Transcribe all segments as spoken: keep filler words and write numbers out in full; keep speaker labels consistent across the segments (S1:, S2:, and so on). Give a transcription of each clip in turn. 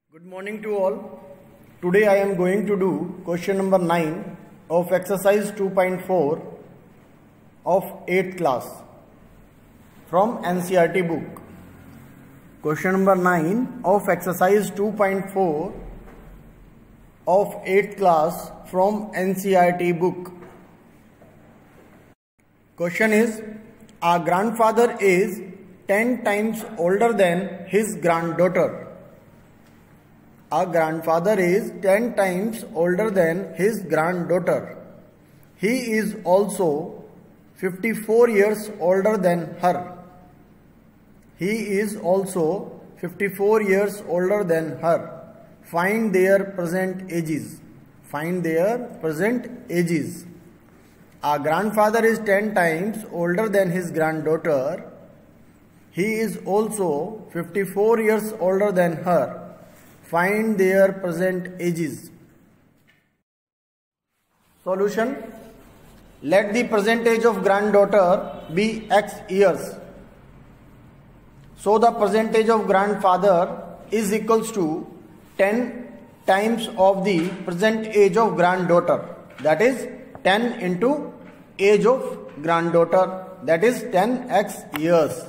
S1: Good morning to all. Today I am going to do question number nine of exercise two point four of eighth class from N C E R T book. Question number nine of exercise two point four of eighth class from N C E R T book. Question is, our grandfather is ten times older than his granddaughter. Our grandfather is ten times older than his granddaughter. He is also fifty-four years older than her. He is also fifty-four years older than her. Find their present ages. Find their present ages. Our grandfather is ten times older than his granddaughter. He is also fifty-four years older than her. Find their present ages. Solution. Let the present age of granddaughter be X years. So the present age of grandfather is equals to ten times of the present age of granddaughter. That is ten into age of granddaughter. That is ten x years.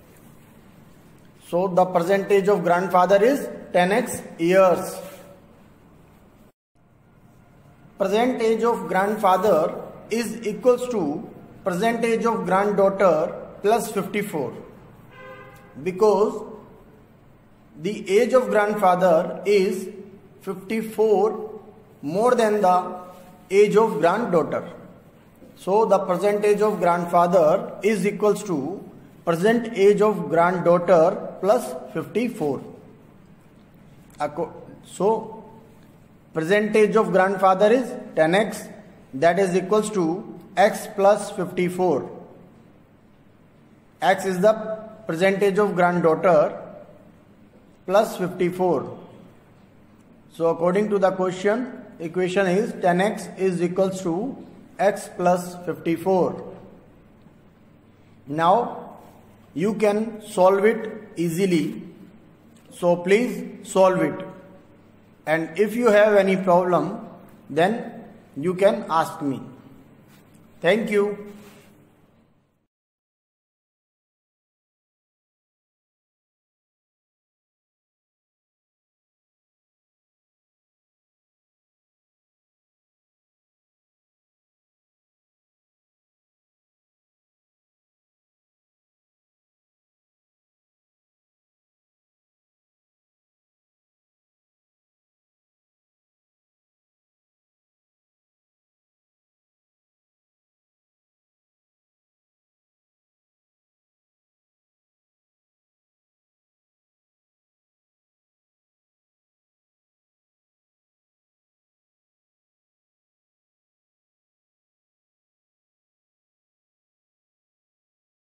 S1: So the present age of grandfather is ten x years. Present age of grandfather is equals to present age of granddaughter plus fifty-four, because the age of grandfather is fifty-four more than the age of granddaughter. So the present age of grandfather is equals to present age of granddaughter plus fifty-four. So present age of grandfather is ten x, that is equals to x plus fifty-four. X is the present age of granddaughter plus fifty-four. So according to the question, equation is ten x is equals to x plus fifty-four. Now you can solve it easily. So please solve it. And if you have any problem, then you can ask me. Thank you.